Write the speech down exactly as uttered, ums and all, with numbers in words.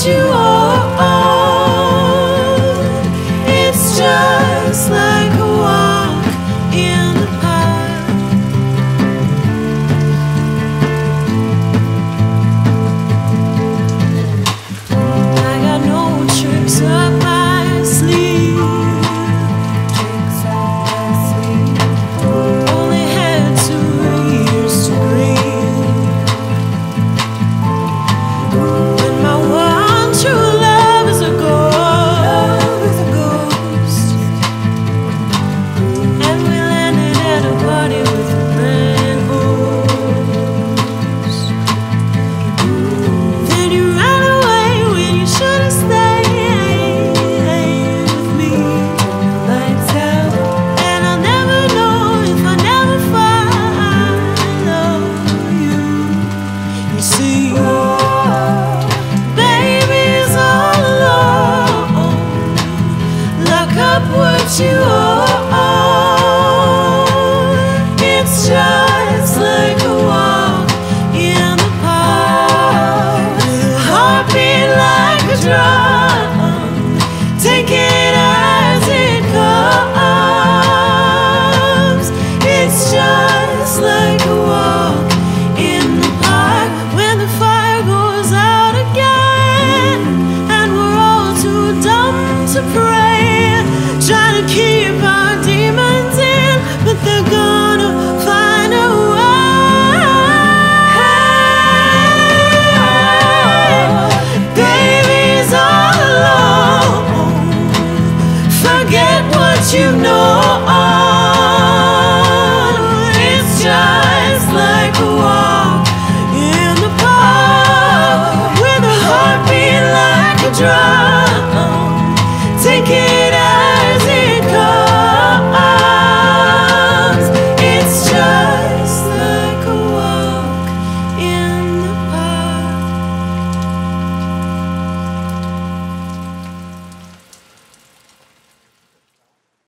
you are. It's just like a walk in the park. I got no tricks up my sleeve. Tricks up my sleeve. Only had two years to grieve. When my one true love is a ghost, and we landed at a party with a grand host. Then you ran away when you should have stayed with me. Lights out, and I'll never know if I never follow you. You see, baby's all alone. Lock up what you are. It's just like